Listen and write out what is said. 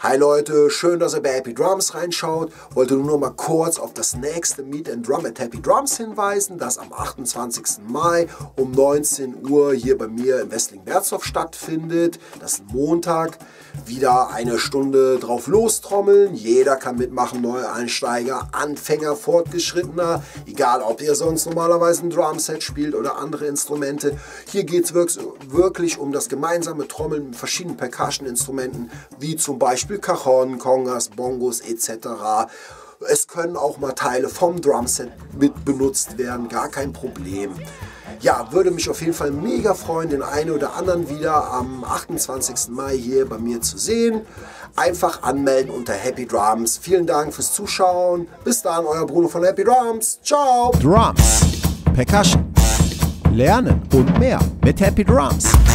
Hi Leute, schön, dass ihr bei Happy Drums reinschaut. Wollte nur noch mal kurz auf das nächste Meet and Drum at Happy Drums hinweisen, das am 28. Mai um 19 Uhr hier bei mir in Westling-Berzdorf stattfindet. Das ist ein Montag. Wieder eine Stunde drauf lostrommeln. Jeder kann mitmachen, Neueinsteiger, Anfänger, Fortgeschrittener. Egal, ob ihr sonst normalerweise ein Drumset spielt oder andere Instrumente. Hier geht es wirklich um das gemeinsame Trommeln mit verschiedenen Percussion-Instrumenten, wie zum Beispiel Cajon, Congas, Bongos etc. Es können auch mal Teile vom Drumset mit benutzt werden, gar kein Problem. Ja, würde mich auf jeden Fall mega freuen, den einen oder anderen wieder am 28. Mai hier bei mir zu sehen. Einfach anmelden unter Happy Drums. Vielen Dank fürs Zuschauen. Bis dann, euer Bruno von Happy Drums. Ciao! Drums, Percussion, Lernen und mehr mit Happy Drums.